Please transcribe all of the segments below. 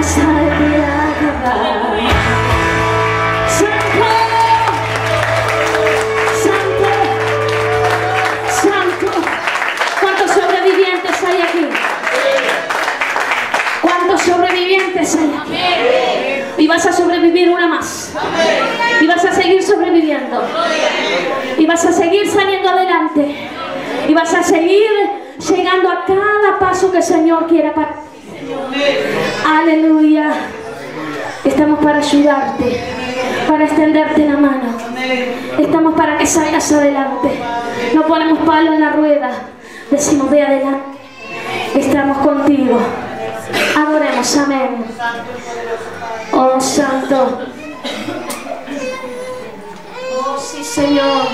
Y vas a sobrevivir una más. Y vas a seguir sobreviviendo. Y vas a seguir saliendo adelante. Y vas a seguir llegando a cada paso que el Señor quiera para ti. Aleluya. Estamos para ayudarte, para extenderte la mano. Estamos para que salgas adelante. No ponemos palo en la rueda. Decimos, ve adelante. Estamos contigo. Adoremos, amén. Oh, Santo. Oh, sí, Señor.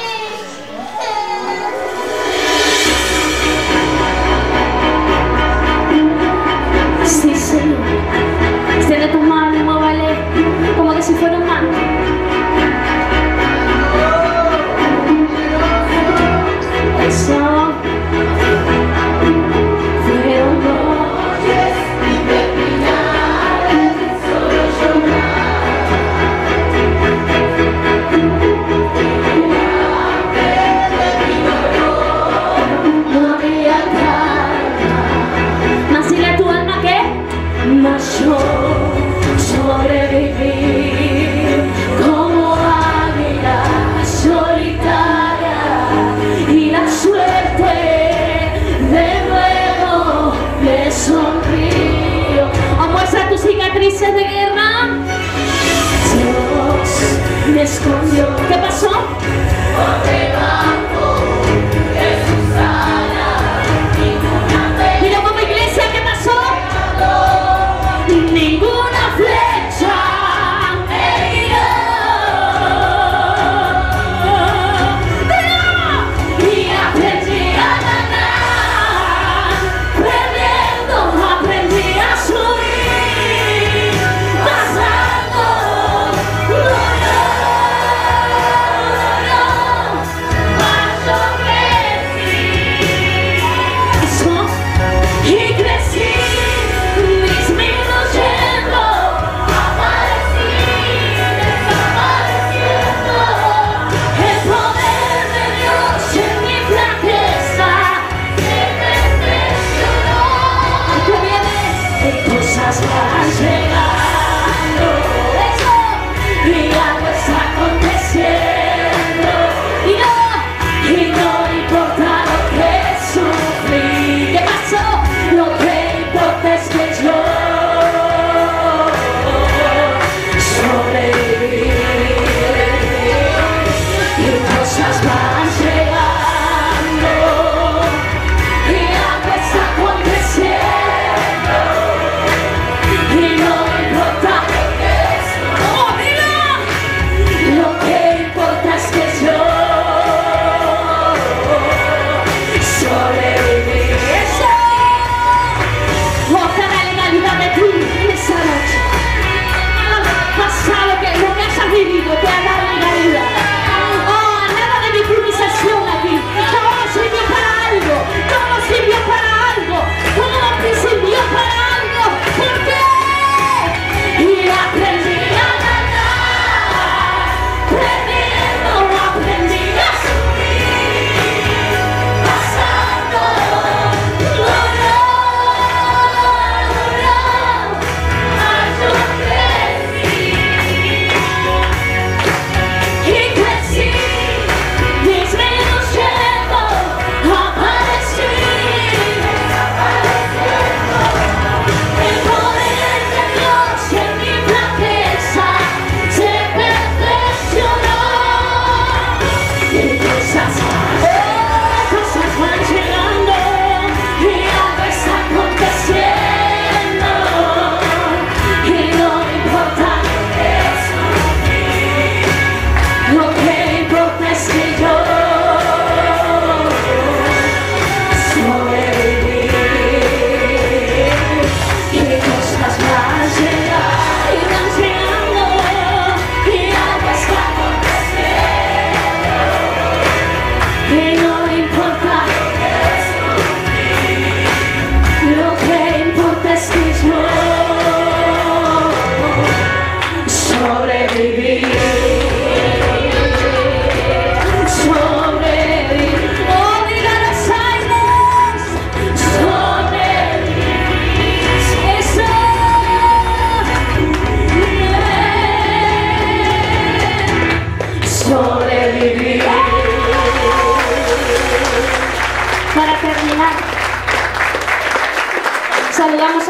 Sí, Señor. Extiende tus manos y muévale como que si fuera un manto. Eso.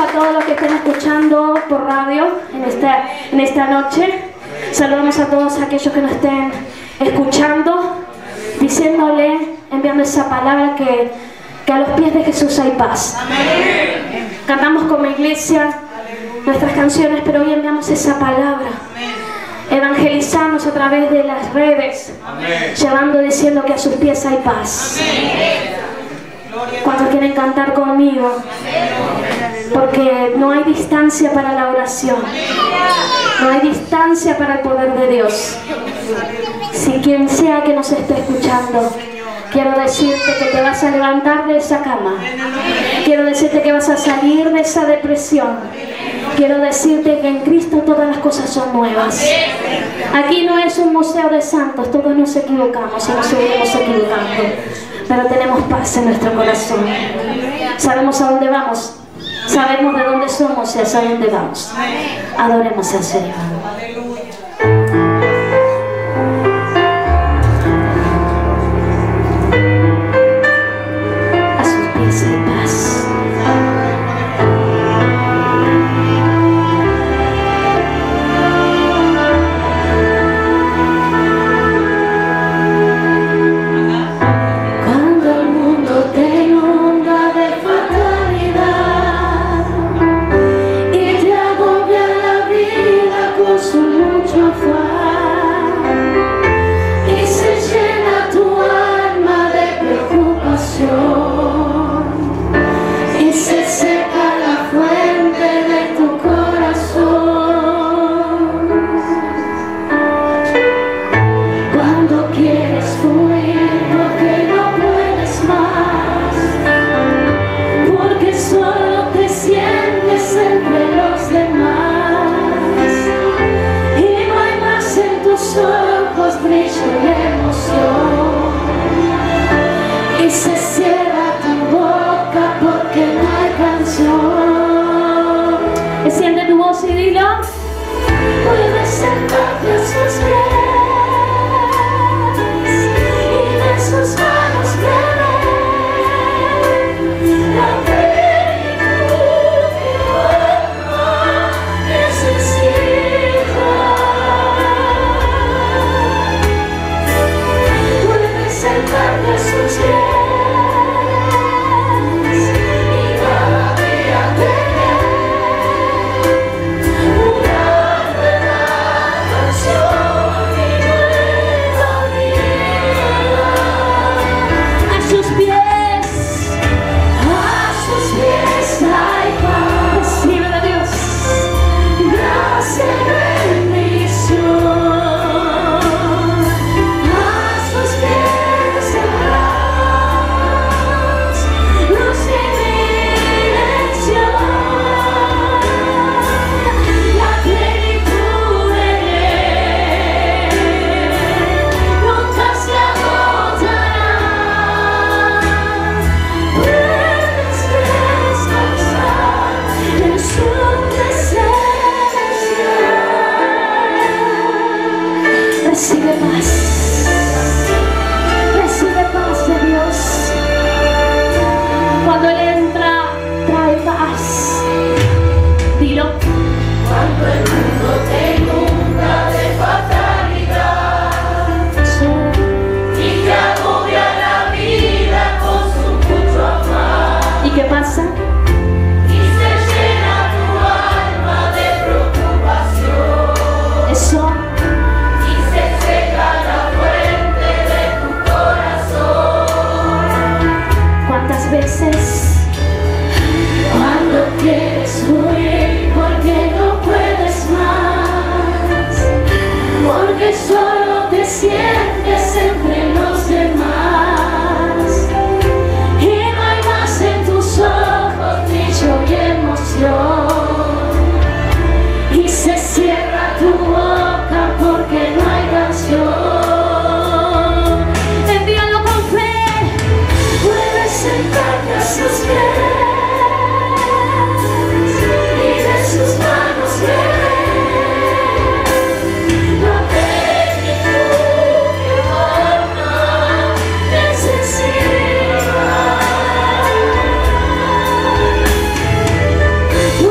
a todos los que estén escuchando por radio en esta noche. Saludamos a todos aquellos que nos estén escuchando, diciéndole, enviando esa palabra que a los pies de Jesús hay paz. Amén. Cantamos como iglesia nuestras canciones, pero hoy enviamos esa palabra. Evangelizamos a través de las redes. Amén. Llevando, diciendo que a sus pies hay paz. ¿Cuántos quieren cantar conmigo? Porque no hay distancia para la oración. No hay distancia para el poder de Dios. Si quien sea que nos esté escuchando, quiero decirte que te vas a levantar de esa cama. Quiero decirte que vas a salir de esa depresión. Quiero decirte que en Cristo todas las cosas son nuevas. Aquí no es un museo de santos, todos nos equivocamos y nos seguiremos equivocando. Pero tenemos paz en nuestro corazón. Sabemos a dónde vamos. Sabemos de dónde somos y hacia dónde vamos. Adoremos al Señor. A sus pies hay paz. Enciende tu voz y dilo. Puedes sentarte a sus pies y de sus manos beber la plenitud que tu alma necesita. Puedes sentarte a sus pies. Recibe paz. Recibe paz de Dios. Cuando Él entra, trae paz. Dilo. Cuando el mundo te inunda de fatalidad y te agobia la vida con su mucho afán. ¿Y qué pasa? Y se llena tu alma de preocupación. Eso. Veces cuando quieres huir porque no puedes más, porque solo te sientes entre los demás y no hay más en tus ojos brillo y emoción y se cierra tu boca porque no hay canción. Sentarte a sus pies y de sus manos beber la plenitud que tu alma necesita.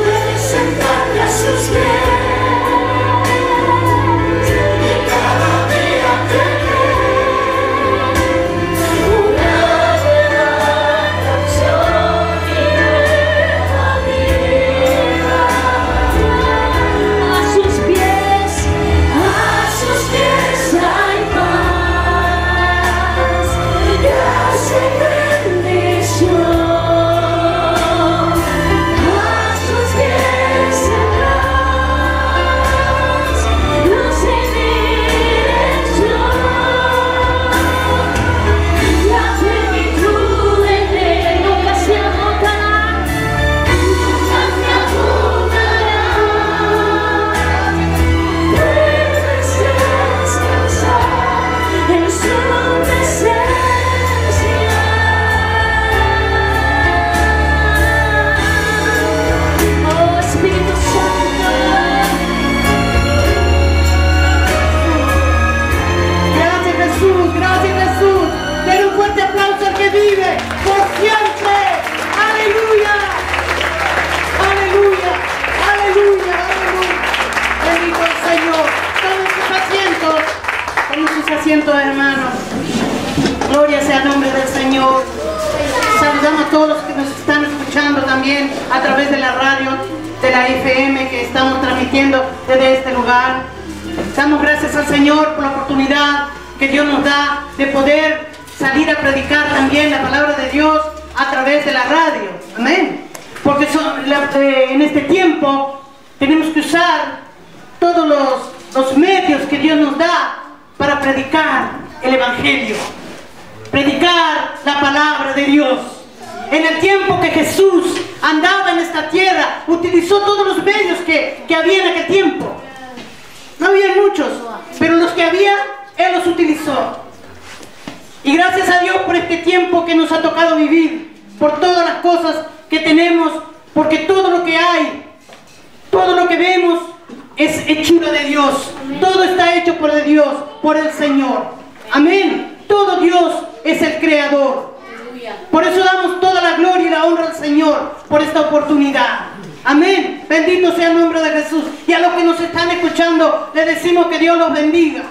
asiento, hermanos. Gloria sea el nombre del Señor. Saludamos a todos los que nos están escuchando también a través de la radio, de la FM que estamos transmitiendo desde este lugar. Damos gracias al Señor por la oportunidad que Dios nos da de poder salir a predicar también la palabra de Dios a través de la radio. Amén. Porque en este tiempo tenemos que usar todos los medios que Dios nos da para predicar el Evangelio, predicar la palabra de Dios. En el tiempo que Jesús andaba en esta tierra, utilizó todos los medios que había en aquel tiempo. No había muchos, pero los que había, Él los utilizó. Y gracias a Dios por este tiempo que nos ha tocado vivir, por todas las cosas que tenemos, porque todo lo que hay, todo lo que vemos es hechura de Dios. Todo está hecho por Dios, por el Señor. Amén. Todo Dios es el creador. Por eso damos toda la gloria y la honra al Señor por esta oportunidad. Amén. Bendito sea el nombre de Jesús. Y a los que nos están escuchando, les decimos que Dios los bendiga.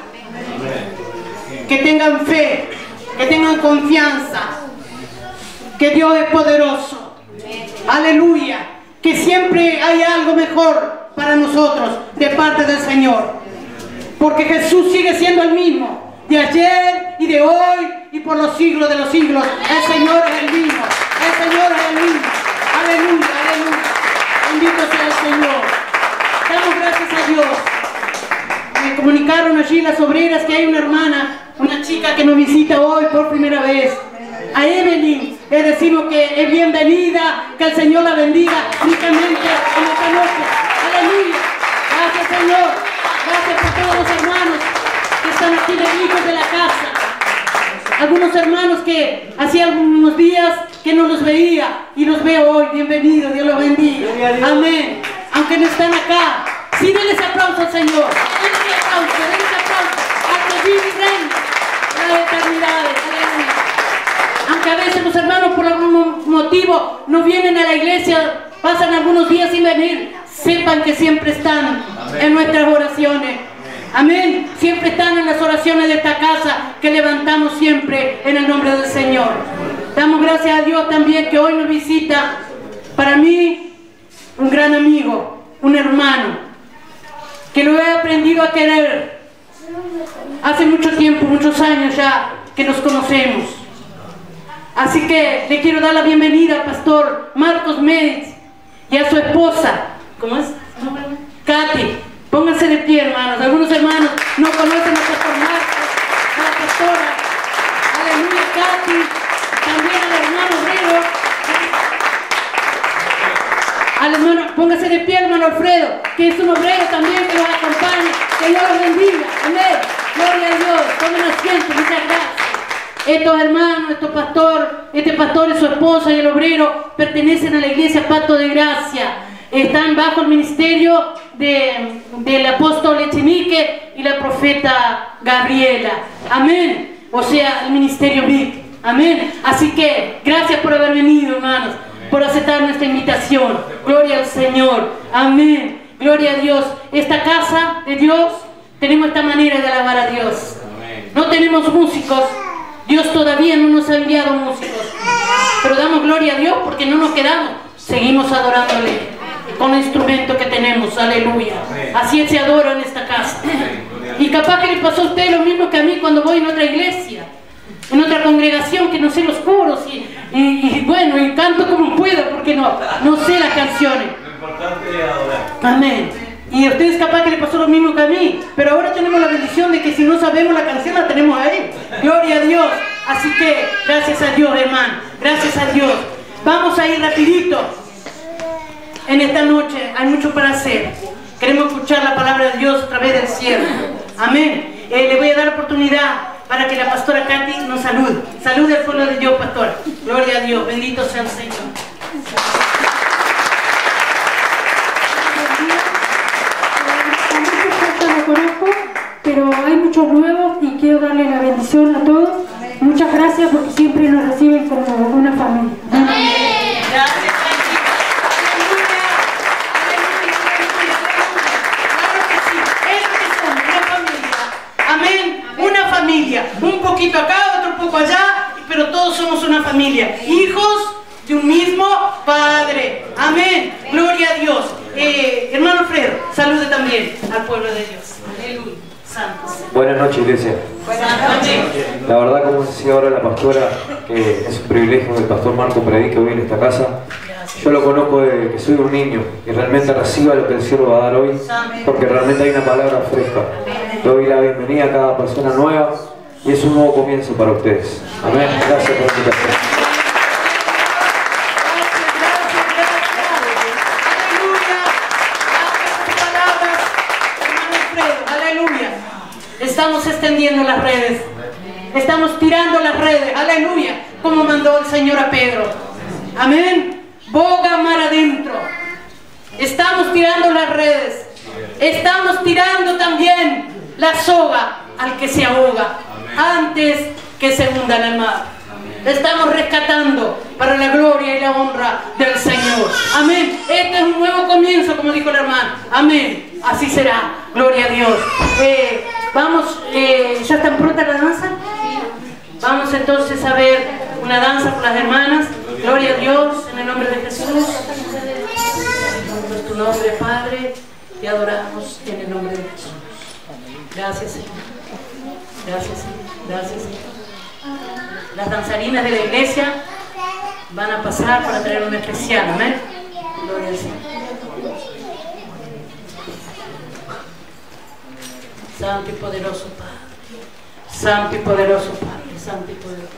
Que tengan fe, que tengan confianza, que Dios es poderoso. Aleluya. Que siempre hay algo mejor para nosotros de parte del Señor. Porque Jesús sigue siendo el mismo, de ayer y de hoy y por los siglos de los siglos. El Señor es el mismo. El Señor es el mismo. Aleluya, aleluya. Bendito sea el Señor. Damos gracias a Dios. Me comunicaron allí las obreras que hay una hermana, una chica que nos visita hoy por primera vez. A Evelyn le decimos que es bienvenida, que el Señor la bendiga ricamente en esta noche. Aleluya. Gracias, Señor. Gracias por todos los hermanos que están aquí benditos de la casa. Algunos hermanos que hacía algunos días que no los veía y los veo hoy. Bienvenidos, Dios los bendiga. Amén. Aunque no están acá, sí, denles aplauso al Señor. Denles aplauso al que vive y reina en las eternidades. Aleluya. Aunque a veces los hermanos por algún motivo no vienen a la iglesia, pasan algunos días sin venir, sepan que siempre están en nuestras oraciones. Amén. Siempre están en las oraciones de esta casa que levantamos siempre en el nombre del Señor. Damos gracias a Dios también que hoy nos visita, para mí, un gran amigo, un hermano, que lo he aprendido a querer hace mucho tiempo, muchos años ya que nos conocemos. Así que le quiero dar la bienvenida al pastor Marcos Médiz y a su esposa, ¿cómo es? Katy. Pónganse de pie, hermanos. Algunos hermanos no conocen al pastor Marcos, a la pastora. Aleluya, Katy. También al hermano Obrero. Al hermano, póngase de pie, hermano Alfredo, que es un obrero también que nos acompaña. Que Dios los bendiga. Amén. Gloria a Dios. Tomen asiento. Muchas gracias. Estos hermanos, este pastor y su esposa y el obrero pertenecen a la iglesia Pacto de Gracia. Están bajo el ministerio del apóstol Echenique y la profeta Gabriela. Amén. O sea, el ministerio Vic. Amén. Así que gracias por haber venido, hermanos, por aceptar nuestra invitación. Gloria al Señor. Amén. Gloria a Dios. Esta casa de Dios, tenemos esta manera de alabar a Dios. No tenemos músicos. Dios todavía no nos ha enviado músicos. Pero damos gloria a Dios porque no nos quedamos. Seguimos adorándole con el instrumento que tenemos. Aleluya. Así se adora en esta casa. Y capaz que le pasó a usted lo mismo que a mí cuando voy en otra iglesia, en otra congregación, que no sé los coros y bueno, y canto como puedo porque no sé las canciones. Lo importante es adorar. Amén. Y a ustedes capaz que le pasó lo mismo que a mí, pero ahora tenemos la bendición de que si no sabemos la canción la tenemos ahí. Gloria a Dios. Así que gracias a Dios, hermano. Gracias a Dios. Vamos a ir rapidito. En esta noche hay mucho para hacer. Queremos escuchar la palabra de Dios a través del cielo. Amén. Le voy a dar oportunidad para que la pastora Katy nos salude. Salude al pueblo de Dios, pastora. Gloria a Dios. Bendito sea el Señor. Conozco, pero hay muchos nuevos y quiero darle la bendición a todos. Muchas gracias porque siempre nos reciben como una familia. Gracias. Amén, una familia. familia, hijos de un mismo Padre. Amén. Gloria a Dios. Hermano Alfredo, salude también al pueblo de Dios. Aleluya. Santo. Buenas noches, iglesia. Buenas noches. La verdad, como decía ahora la pastora, que es un privilegio que el pastor Marco predique hoy en esta casa. Yo lo conozco desde que soy un niño y realmente reciba lo que el cielo va a dar hoy, porque realmente hay una palabra fresca. Le doy la bienvenida a cada persona nueva y es un nuevo comienzo para ustedes. Amén. Gracias por la invitación. Estamos extendiendo las redes, estamos tirando las redes, aleluya, como mandó el Señor a Pedro. Amén. Boga mar adentro. Estamos tirando las redes, estamos tirando también la soga al que se ahoga antes que se hunda en el mar. Estamos rescatando para la gloria y la honra del Señor. Amén. Este es un nuevo comienzo, como dijo el hermano. Amén. Así será. Gloria a Dios. Vamos, ¿ya están prontas las danzas? Vamos entonces a ver una danza por las hermanas. Gloria a Dios, en el nombre de Jesús. En tu nombre, Padre, te adoramos en el nombre de Jesús. Gracias, Señor. Gracias, Señor. Gracias, Señor. Las danzarinas de la iglesia van a pasar para traer un especial. Amén. Gloria al Señor. Santo y poderoso Padre, Santo y poderoso Padre, Santo y poderoso.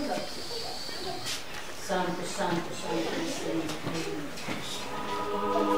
Santo, Santo, Santo, Santo.